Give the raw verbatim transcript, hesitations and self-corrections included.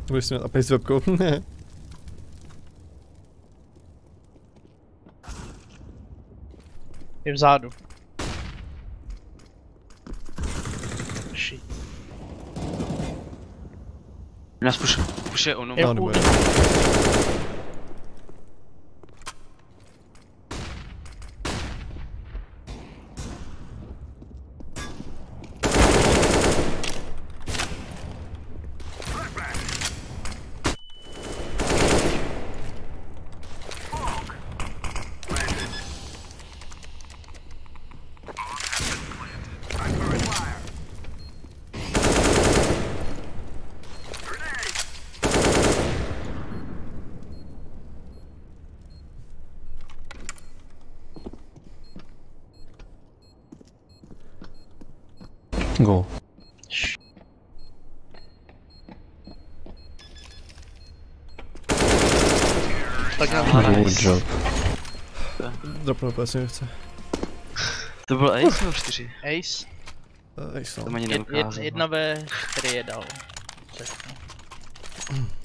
Budeš si mít apej s webkou. Je vzadu. Shit. Nás pušuje, pušuje ono. Je No, u... nebo Go. Tak já Nice. job. Dropnul úplně chce. To byl ace nebo čtyři? Ace. Uh, To mi ani Jed, jed, neukázal. jedna ve čtyři je dal. Řeknu.